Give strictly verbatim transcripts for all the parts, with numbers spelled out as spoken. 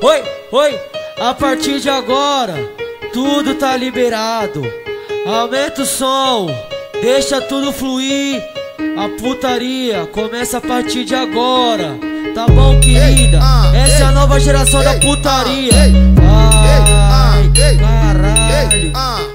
Oi, oi, a partir de agora tudo tá liberado. Aumenta o som, deixa tudo fluir. A putaria começa a partir de agora. Tá bom, querida? Essa é a nova geração da putaria. Ai, caralho.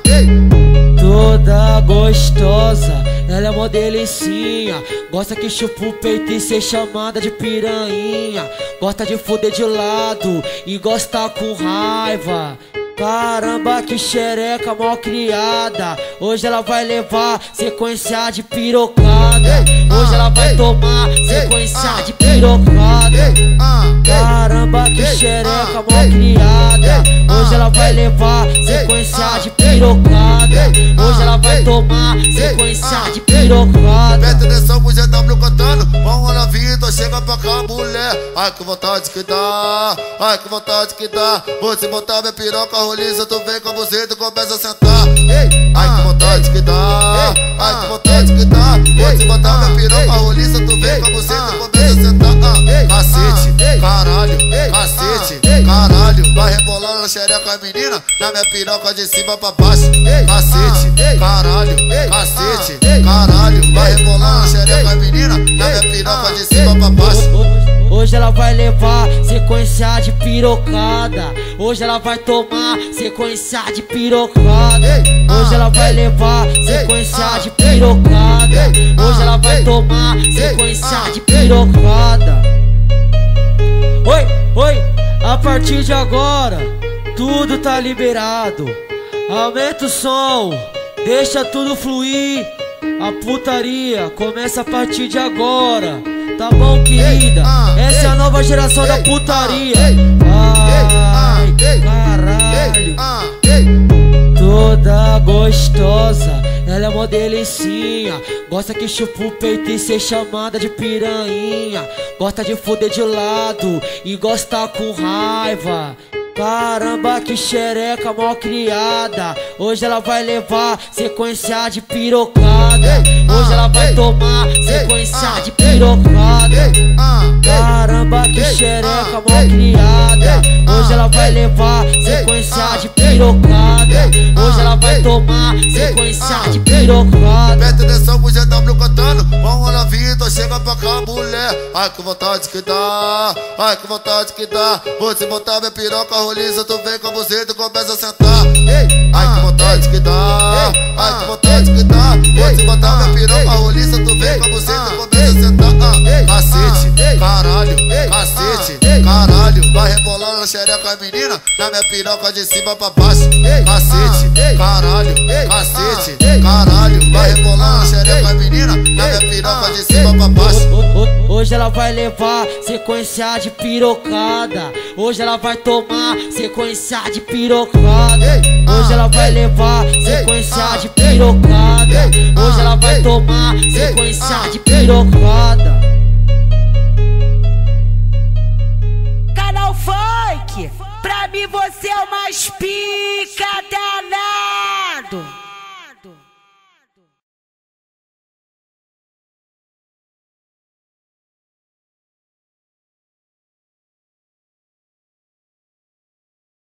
Toda gostosa, ela é mó delicinha. Gosta que chupa o peito e ser chamada de piranha. Gosta de foder de lado e gosta com raiva. Caramba, que xereca mal criada. Hoje ela vai levar sequência de pirocada. Hoje ela vai tomar sequência de pirocada. Caramba, que xereca mal criada. Hoje ela vai levar sequência de pirocada. Hoje ela vai tomar sequência de pirocada. Presta atenção pro G W cantando. Vamos lá, Vitor, chega pra cá, mulher. Ai, que vontade que dá. Ai, que vontade que dá. Vou te botar minha piroca roliça, tu vem com a buceta e começa a sentar. Ai, que vontade que dá. Ai, que vontade que dá. Vou te botar minha piroca roliça, tu vem com a buceta e começa a sentar. Cacete, caralho, cacete, caralho. Vai rebolando na xereca, menina, na minha piroca de cima pra baixo. Cacete, caralho, cacete, caralho. Vai rebolando na xereca, menina, na minha piroca de cima pra baixo. Hoje ela vai levar sequência de pirocada. Hoje ela vai tomar sequência de pirocada. Hoje ela vai levar sequência de pirocada. Hoje ela vai tomar sequência de pirocada. Oi, oi, a partir de agora tudo tá liberado. Aumenta o som, deixa tudo fluir. A putaria começa a partir de agora. Tá bom, querida? Essa é a nova geração da putaria. Ai, caralho. Toda gostosa, ela é mó delicinha. Gosta que chupa o peito e ser chamada de piranha. Gosta de foder de lado e gosta com raiva. Caramba, que xereca mal criada. Hoje ela vai levar sequência de pirocada. Hoje ela vai tomar sequência de pirocada. Caramba, que xereca mal criada. Hoje ela vai levar sequência de pirocada. Hoje ela vai tomar sequência de pirocada. Presta atenção pro G W cantando. Vamos lá, Vitor, chega pra cá, mulher. Ai, que vontade que dá. Ai, que vontade que dá. Vou te botar minha piroca roliça, tu vem com a buceta e começa a sentar. Ai, que vontade que dá. Ai, que vontade que dá. Vou te botar minha piroca roliça, tu vem com a buceta e começa a sentar. Cacete, caralho, cacete, caralho. Vai rebolando na xereca, menina, na minha piroca de cima pra baixo. Cacete, caralho, cacete, caralho. Vai rebolando na xereca, menina, na minha piroca de cima pra baixo. Hoje ela vai levar sequência de pirocada. Hoje ela vai tomar sequência de pirocada. Hoje ela vai levar sequência de pirocada. Hoje ela vai tomar sequência de pirocada. Canal Funk, pra mim você é o mais pica danado.